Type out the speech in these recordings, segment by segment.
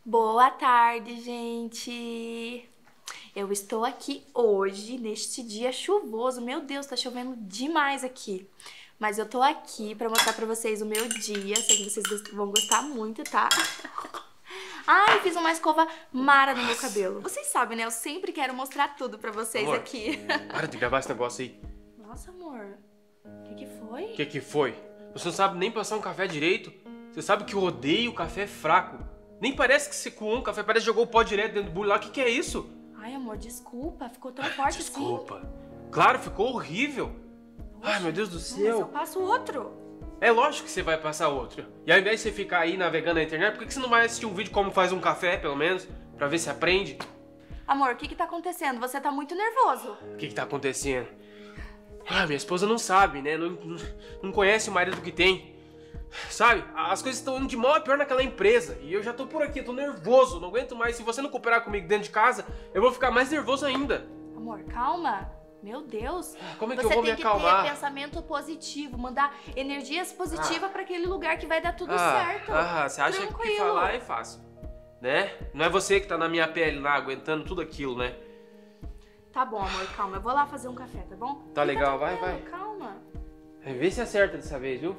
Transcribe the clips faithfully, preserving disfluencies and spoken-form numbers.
Boa tarde, gente! Eu estou aqui hoje, neste dia chuvoso. Meu Deus, tá chovendo demais aqui. Mas eu tô aqui pra mostrar pra vocês o meu dia. Sei que vocês vão gostar muito, tá? Ai, fiz uma escova mara no meu cabelo. Vocês sabem, né? Eu sempre quero mostrar tudo pra vocês Amor, aqui. para de gravar esse negócio aí. Nossa, amor. O que que foi? O que que foi? Você não sabe nem passar um café direito? Você sabe que eu odeio café fraco. Nem parece que você coou um café, parece que jogou o pó direto dentro do bule lá. O que que é isso? Ai, amor, desculpa. Ficou tão forte Desculpa. assim. Claro, ficou horrível. Poxa, Ai, meu Deus do Mas céu. eu passo outro. É lógico que você vai passar outro. E ao invés de você ficar aí navegando na internet, por que que você não vai assistir um vídeo como faz um café, pelo menos? Pra ver se aprende? Amor, o que que tá acontecendo? Você tá muito nervoso. O que que tá acontecendo? Ah, minha esposa não sabe, né? Não, não, não conhece o marido que tem. Sabe? As coisas estão indo de mal a pior naquela empresa. E eu já tô por aqui, eu tô nervoso. Não aguento mais. Se você não cooperar comigo dentro de casa, eu vou ficar mais nervoso ainda. Amor, calma. Meu Deus. Como é que Você eu vou me tem que acalmar? ter pensamento positivo, mandar energias positivas pra aquele lugar que vai dar tudo Ah, certo. ah, você acha que Tranquilo. falar é fácil, né? Não é você que tá na minha pele lá, aguentando tudo aquilo, né? Tá bom, amor, calma. Eu vou lá fazer um café, tá bom? Tá legal, vai, tranquilo, vai. Calma. Vê se acerta dessa vez, viu?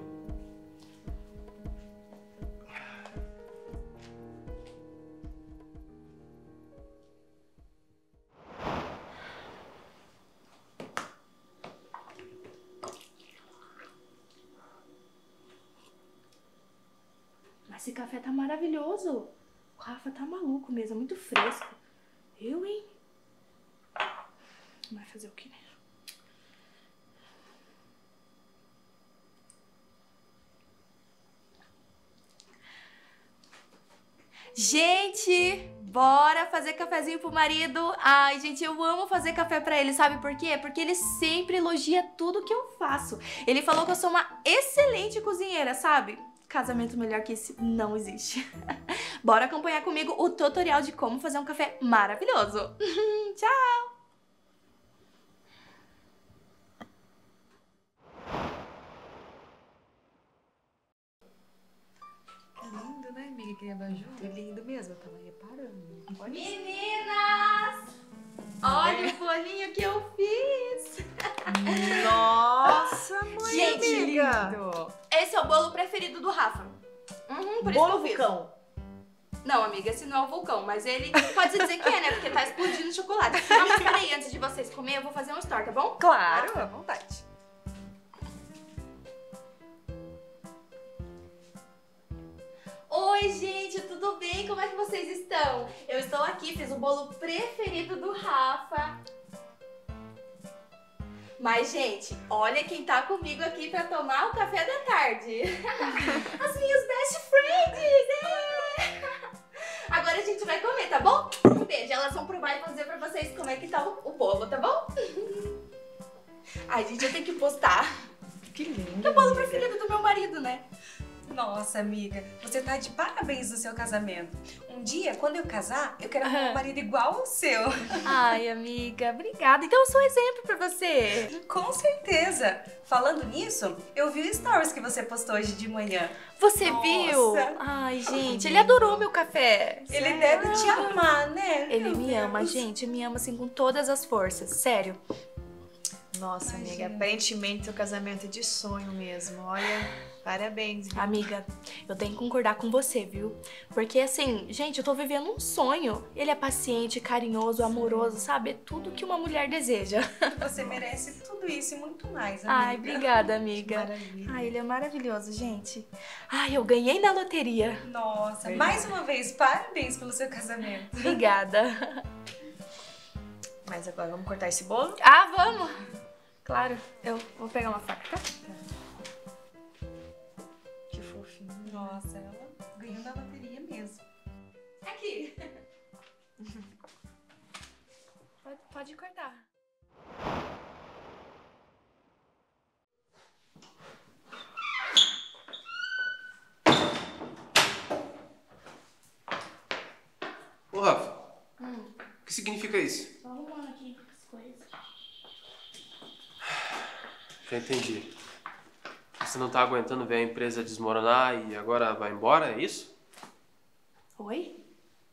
Mas esse café tá maravilhoso. O Rafa tá maluco mesmo, é muito fresco. Eu, hein? Vai fazer o quê, né? Gente, bora fazer cafezinho pro marido. Ai, gente, eu amo fazer café pra ele, sabe por quê? Porque ele sempre elogia tudo que eu faço. Ele falou que eu sou uma excelente cozinheira, sabe? Casamento melhor que esse não existe. Bora acompanhar comigo o tutorial de como fazer um café maravilhoso. Tchau! Lindo, né, amiga? Aquele abajur. É lindo mesmo, eu tava reparando. Olha isso. Meninas! Olha o bolinho que eu fiz! Nossa, mãe, Gente, amiga. lindo! Esse é o bolo preferido do Rafa. Uhum, por Bolo isso que eu fiz. vulcão. Não, amiga, esse não é o vulcão, mas ele pode dizer que é, né? Porque tá explodindo chocolate. Não, mas peraí, antes de vocês comerem, eu vou fazer um story, tá bom? Claro, à vontade. Oi, gente, tudo bem? Como é que vocês estão? Eu estou aqui, fiz o bolo preferido do Rafa. Mas, gente, olha quem tá comigo aqui pra tomar o café da tarde. As minhas best friends! É! Agora a gente vai comer, tá bom? Um beijo. Elas vão provar e vão dizer pra vocês como é que tá o, o bolo, tá bom? Ai, gente, eu tenho que postar. Que lindo. Que é o bolo amiga. preferido do meu marido, né? Nossa, amiga, você tá de parabéns no seu casamento. Um dia, quando eu casar, eu quero arrumar um marido igual ao seu. Ai, amiga, obrigada. Então eu sou exemplo pra você. Com certeza. Falando nisso, eu vi o stories que você postou hoje de manhã. Você Nossa. viu? Ai, gente, ele adorou meu café. Ele deve te amar, né? Ele Meu me Deus. ama, gente, me ama assim com todas as forças, sério. Nossa, amiga, Imagina. aparentemente seu casamento é de sonho mesmo. Olha, parabéns. viu? Amiga, eu tenho que concordar com você, viu? Porque assim, gente, eu tô vivendo um sonho. Ele é paciente, carinhoso, amoroso, sabe? É tudo que uma mulher deseja. Você merece tudo isso e muito mais, amiga. Ai, obrigada, amiga. Maravilha. Ai, ele é maravilhoso, gente. Ai, eu ganhei na loteria. Nossa, Verdade. mais uma vez, parabéns pelo seu casamento. Obrigada. Mas agora vamos cortar esse bolo? Ah, vamos! Claro, eu vou pegar uma faca, tá? Que fofinho. Nossa, ela ganhou na loteria mesmo. Aqui. Pode, pode cortar. Ô, Rafa, Hum, o que significa isso? tô arrumando aqui as coisas. Já entendi. Você não tá aguentando ver a empresa desmoronar e agora vai embora, é isso? Oi?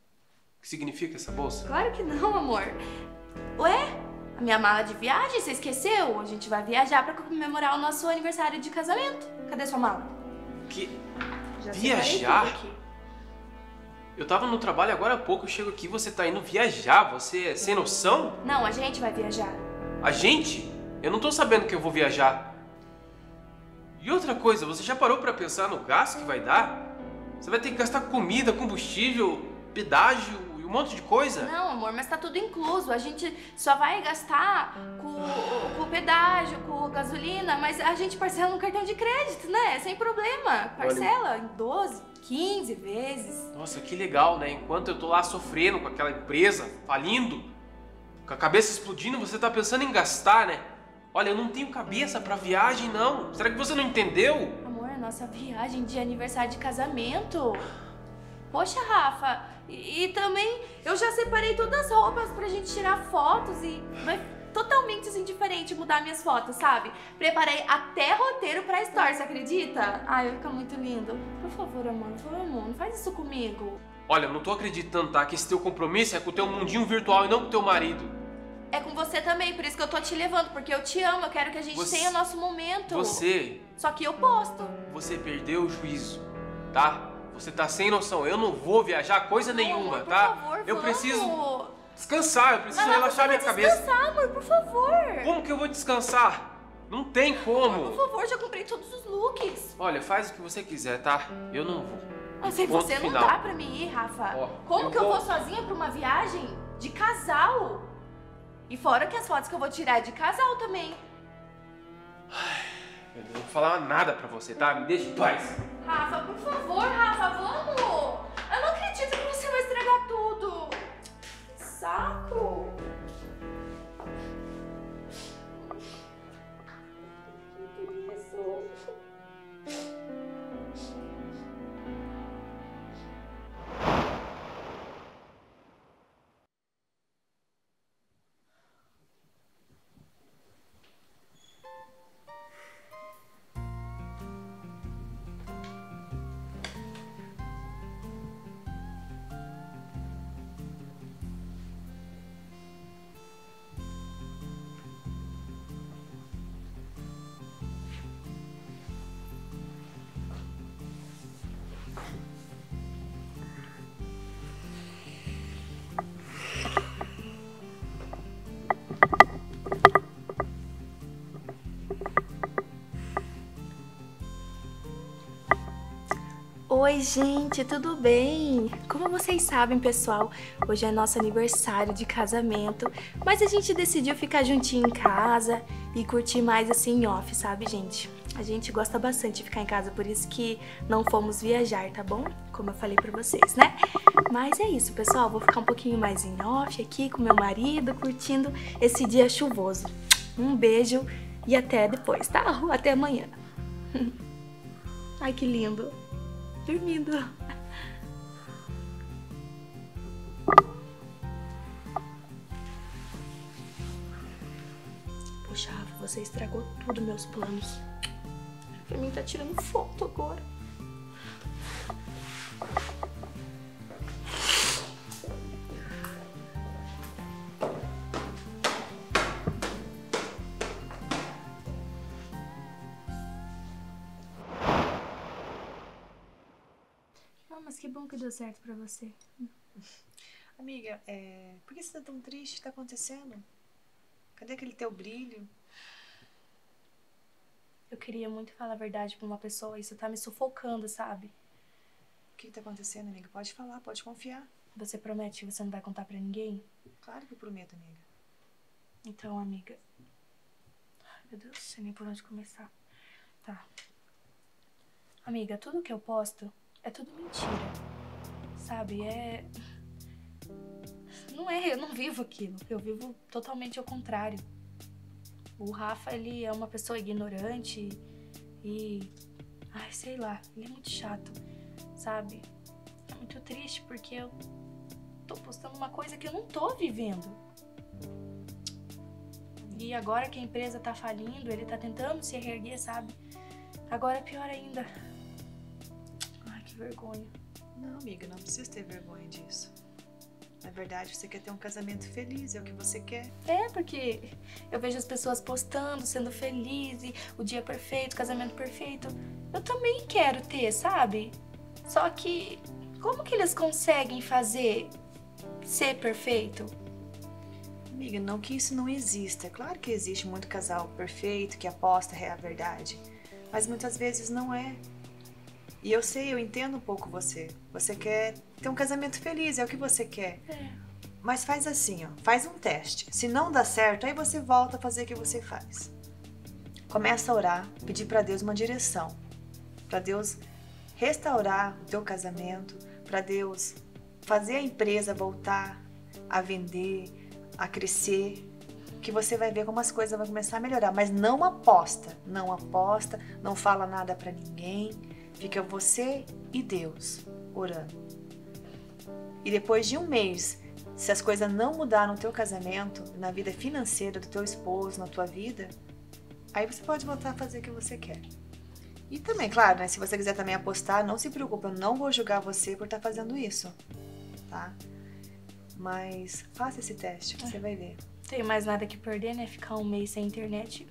que significa essa bolsa? Claro que não, amor. Ué? A minha mala de viagem, você esqueceu? A gente vai viajar pra comemorar o nosso aniversário de casamento. Cadê sua mala? Que... Já separei Viajar? tudo aqui. Eu tava no trabalho agora há pouco, eu chego aqui e você tá indo viajar. Você é sem noção? Não, a gente vai viajar. A gente? Eu não tô sabendo que eu vou viajar. E outra coisa, você já parou pra pensar no gasto que vai dar? Você vai ter que gastar comida, combustível, pedágio e um monte de coisa. Não, amor, mas tá tudo incluso. A gente só vai gastar com, com o pedágio, com gasolina, mas a gente parcela no cartão de crédito, né? Sem problema. Parcela em doze, quinze vezes. Nossa, que legal, né? Enquanto eu tô lá sofrendo com aquela empresa, falindo, com a cabeça explodindo, você tá pensando em gastar, né? Olha, eu não tenho cabeça pra viagem, não. Será que você não entendeu? Amor, a nossa viagem de aniversário de casamento. Poxa, Rafa, e, e também eu já separei todas as roupas pra gente tirar fotos e vai totalmente assim diferente mudar minhas fotos, sabe? Preparei até roteiro pra story, você acredita? Ai, vai ficar muito lindo. Por favor, amor, por favor, amor, não faz isso comigo. Olha, eu não tô acreditando, tá? Que esse teu compromisso é com o teu mundinho virtual e não com o teu marido. É com você também, por isso que eu tô te levando, porque eu te amo, eu quero que a gente Você- tenha o nosso momento. Você, Só que eu posto. você perdeu o juízo, tá? Você tá sem noção. Eu não vou viajar coisa nenhuma, Amor, por tá? favor, eu vamos. preciso descansar, eu preciso Mas relaxar você minha vai cabeça. descansar, amor, por favor. Como que eu vou descansar? Não tem Por como. favor, já comprei todos os looks. Olha, faz o que você quiser, tá? Eu não vou. Mas sem Ponto você não final. dá pra mim ir, Rafa. Ó, Como eu que eu vou- vou sozinha pra uma viagem de casal? E fora que as fotos que eu vou tirar é de casal também. Eu não vou falar nada pra você, tá? Me deixa em paz. Rafa, por favor, Rafa, vamos. Eu não acredito que você vai estragar tudo. Que saco. Que isso? Oi, gente, tudo bem? Como vocês sabem, pessoal, hoje é nosso aniversário de casamento, mas a gente decidiu ficar juntinho em casa e curtir mais assim em off, sabe, gente? A gente gosta bastante de ficar em casa, por isso que não fomos viajar, tá bom? Como eu falei pra vocês, né? Mas é isso, pessoal, vou ficar um pouquinho mais em off aqui com meu marido, curtindo esse dia chuvoso. Um beijo e até depois, tá? Até amanhã. Ai, que lindo. Dormindo. Poxa, Rafa, você estragou tudo meus planos. Pra mim tá tirando foto agora. Ah, mas que bom que deu certo pra você. Amiga, é... por que você tá tão triste? O que tá acontecendo? Cadê aquele teu brilho? Eu queria muito falar a verdade pra uma pessoa, isso tá me sufocando, sabe? O que que tá acontecendo, amiga? Pode falar, pode confiar. Você promete que você não vai contar pra ninguém? Claro que eu prometo, amiga. Então, amiga... Ai, meu Deus, não sei nem por onde começar. Tá. Amiga, tudo que eu posto é tudo mentira. Sabe, é... Não é, eu não vivo aquilo. Eu vivo totalmente ao contrário. O Rafa, ele é uma pessoa ignorante e... Ai, sei lá, ele é muito chato, sabe? É muito triste porque eu tô postando uma coisa que eu não tô vivendo. E agora que a empresa tá falindo, ele tá tentando se reerguer, sabe? Agora é pior ainda. Ai, que vergonha. Não, amiga, não precisa ter vergonha disso. Na verdade, você quer ter um casamento feliz, é o que você quer. É, porque eu vejo as pessoas postando, sendo felizes, o dia perfeito, o casamento perfeito. Eu também quero ter, sabe? Só que como que eles conseguem fazer ser perfeito? Amiga, não que isso não exista. Claro que existe muito casal perfeito, que aposta é a verdade. Mas muitas vezes não é. E eu sei, eu entendo um pouco você. Você quer ter um casamento feliz, é o que você quer. É. Mas faz assim, ó, faz um teste. Se não dá certo, aí você volta a fazer o que você faz. Começa a orar, pedir para Deus uma direção. Para Deus restaurar o teu casamento, para Deus fazer a empresa voltar a vender, a crescer, que você vai ver como as coisas vão começar a melhorar. Mas não aposta, não aposta, não fala nada para ninguém. Fica você e Deus orando. E depois de um mês, se as coisas não mudaram no teu casamento, na vida financeira do teu esposo, na tua vida, aí você pode voltar a fazer o que você quer. E também, claro, né, se você quiser também apostar, não se preocupe, eu não vou julgar você por estar fazendo isso, tá? Mas faça esse teste, você vai ver. Tenho mais nada que perder, né? Ficar um mês sem internet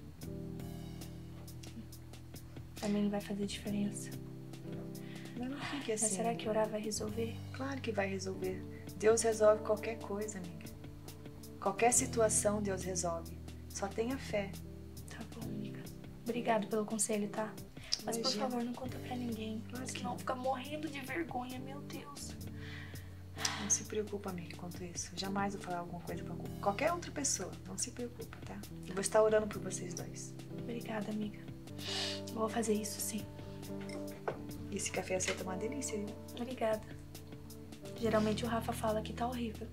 também não vai fazer diferença. Mas não fique assim. Mas será que orar vai resolver? Claro que vai resolver. Deus resolve qualquer coisa, amiga. Qualquer situação Deus resolve. Só tenha fé. Tá bom, amiga. Obrigado pelo conselho, tá? Mas por Imagina. favor, não conta pra ninguém. Claro que Senão não. fica morrendo de vergonha, meu Deus. Não se preocupa, amiga, quanto isso. Jamais vou falar alguma coisa pra qualquer outra pessoa. Não se preocupa, tá? Eu vou estar orando por vocês dois. Obrigada, amiga. Eu vou fazer isso, sim. E esse café aceita uma delícia, viu? Obrigada. Geralmente o Rafa fala que tá horrível.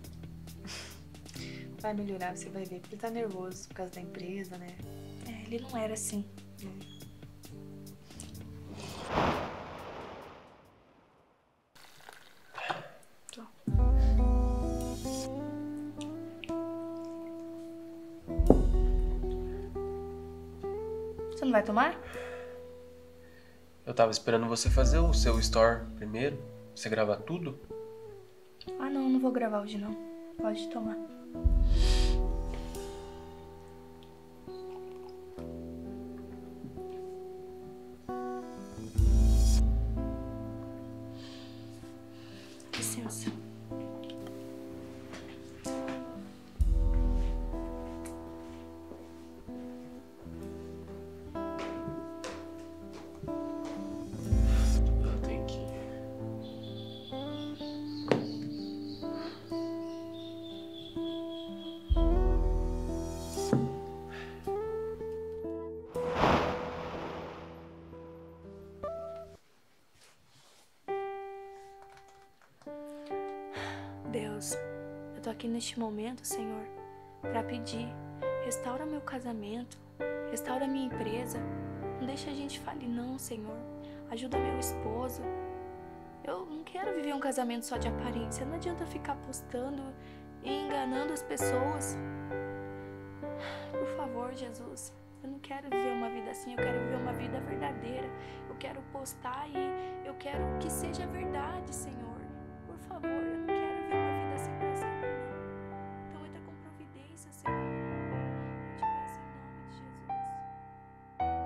Vai melhorar, você vai ver. Porque ele tá nervoso por causa da empresa, né? É, ele não era assim. É. Você não vai tomar? Eu tava esperando você fazer o seu store primeiro. Você gravar tudo. Ah, não, não vou gravar hoje, não. Pode tomar. Licença. Eu tenho que ir. Deus, eu tô aqui neste momento, Senhor, pra pedir, restaura meu casamento, restaura minha empresa, não deixa a gente falir não, Senhor, ajuda meu esposo. Eu não quero viver um casamento só de aparência, não adianta ficar postando e enganando as pessoas. Por favor, Jesus, eu não quero viver uma vida assim, eu quero viver uma vida verdadeira, eu quero postar e eu quero que seja verdade, Senhor. Por favor, eu não quero viver uma vida assim pra sempre, não. Então entra com providência, Senhor. Eu te peço em nome de Jesus.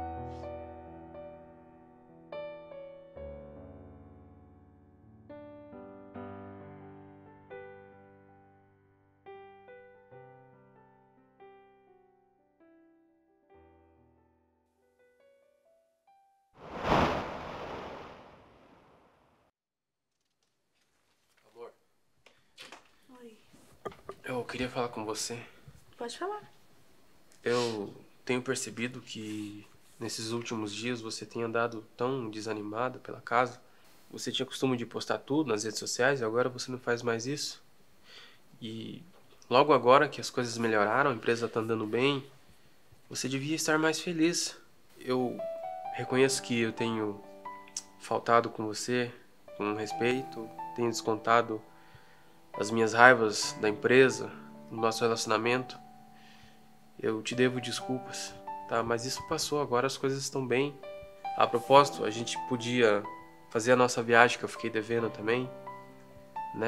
Amor, Oi, eu queria falar com você. pode falar. Eu tenho percebido que nesses últimos dias você tem andado tão desanimada pela casa. Você tinha costume de postar tudo nas redes sociais e agora você não faz mais isso. E logo agora que as coisas melhoraram, a empresa tá andando bem, você devia estar mais feliz. Eu reconheço que eu tenho faltado com você, com respeito, tenho descontado as minhas raivas da empresa, do nosso relacionamento. Eu te devo desculpas, tá? Mas isso passou, agora as coisas estão bem. A propósito, a gente podia fazer a nossa viagem que eu fiquei devendo também, né?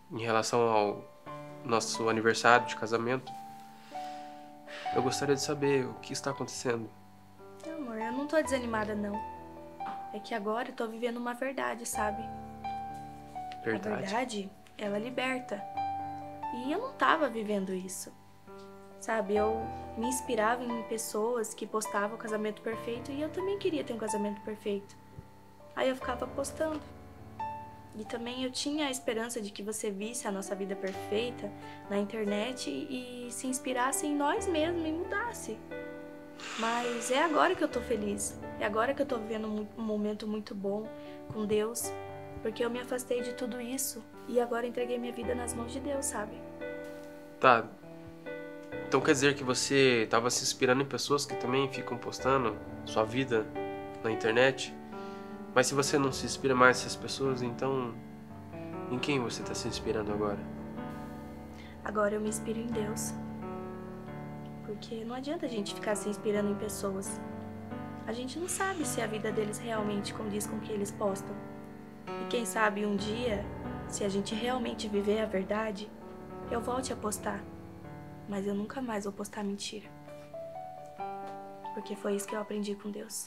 em relação ao nosso aniversário de casamento, eu gostaria de saber o que está acontecendo. Não, amor, eu não tô desanimada, não. É que agora eu tô vivendo uma verdade, sabe? Verdade? A verdade, ela liberta. E eu não tava vivendo isso. Sabe, eu me inspirava em pessoas que postavam o casamento perfeito e eu também queria ter um casamento perfeito. Aí eu ficava postando. E também eu tinha a esperança de que você visse a nossa vida perfeita na internet e se inspirasse em nós mesmos e mudasse. Mas é agora que eu tô feliz. É agora que eu tô vivendo um momento muito bom com Deus. Porque eu me afastei de tudo isso e agora entreguei minha vida nas mãos de Deus, sabe? Tá. Então quer dizer que você estava se inspirando em pessoas que também ficam postando sua vida na internet? Mas se você não se inspira mais nessas pessoas, então em quem você está se inspirando agora? Agora eu me inspiro em Deus. Porque não adianta a gente ficar se inspirando em pessoas. A gente não sabe se a vida deles realmente condiz com o que eles postam. E quem sabe um dia, se a gente realmente viver a verdade, eu volte a postar. Mas eu nunca mais vou postar mentira. Porque foi isso que eu aprendi com Deus.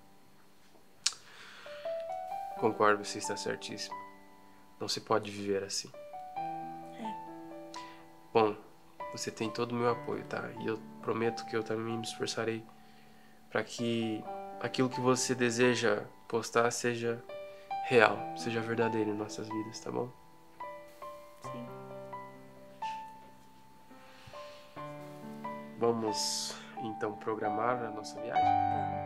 Concordo, você está certíssimo. Não se pode viver assim. É. Bom, você tem todo o meu apoio, tá? E eu prometo que eu também me esforçarei para que aquilo que você deseja postar seja real, seja verdadeiro em nossas vidas, tá bom? Sim. Vamos então programar a nossa viagem? Vamos.